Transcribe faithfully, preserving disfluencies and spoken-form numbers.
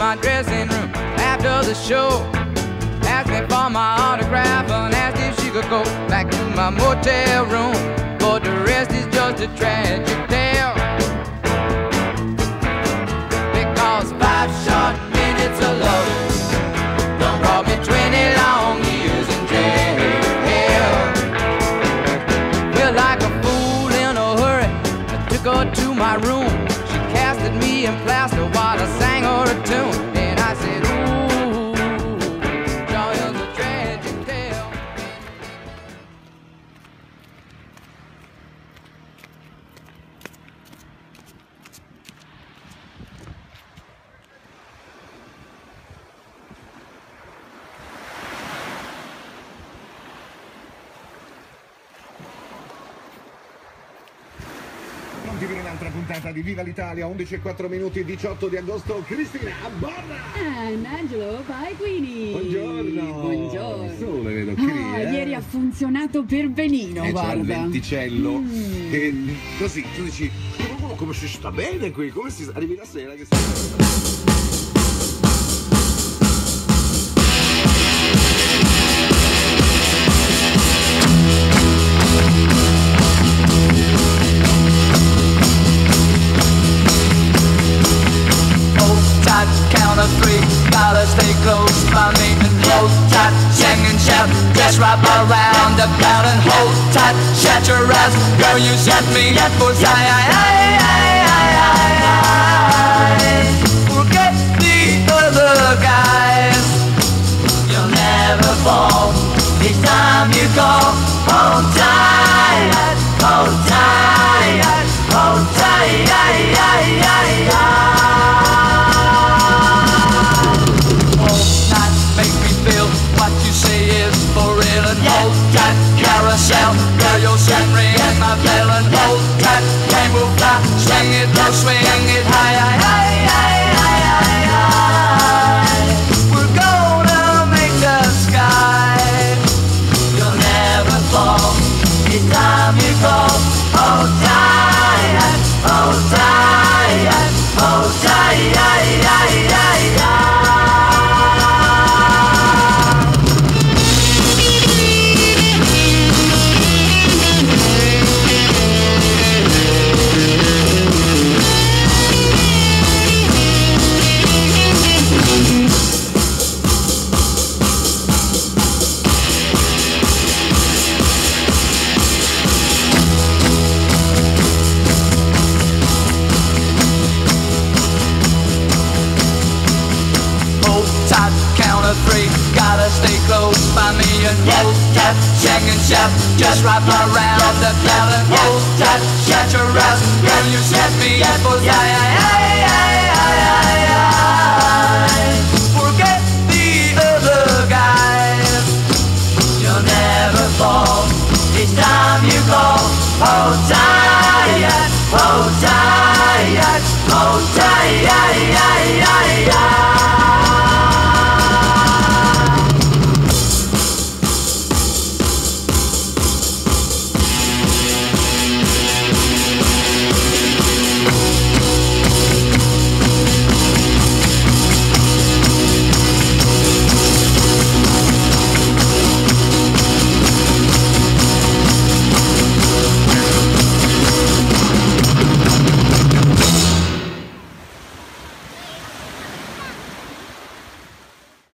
my dressing room after the show. Asked me for my autograph and asked if she could go back to my motel room. But the rest is just a tragic tale. Because five short minutes of love don't brought me twenty long years in jail. Well, like a fool in a hurry, I took her to my room. She casted me in plaster while I sang her a tune. And I said, ooh, joy is a tragic tale. Per un'altra puntata di Viva l'Italia, undici e quattro minuti, diciotto di agosto. Cristina Borra and Angelo Paequini. Buongiorno. Buongiorno. Il sole vedo qui, ah, eh? Ieri ha funzionato per benino, eh, guarda. c'è il venticello mm. che così tu dici oh, come si sta bene qui, come si arrivi la sera che si... Count of three, gotta stay close by me and hold tight, sing and shout, just wrap around the crowd and hold tight, shut your eyes, girl you set me up for I, I, I, I, I, I, forget the other guys, you'll never fall, each time you call, hold tight, hold tight, hold tight, I, I, I, I. What you say is for real and hold tight, carousel, girl you'll send ring my bell and hold tight, rainbow fly, swing it low, swing it high, high, high, high, high, high. We're gonna make the sky, you'll never fall, each time you call, hold tight, hold tight, hold tight, high, high, high, high. Three, gotta stay close by me and hold tight, sing and shout, just wrap around the crowd and hold tight, shut your eyes, girl you set me up for I, I, I.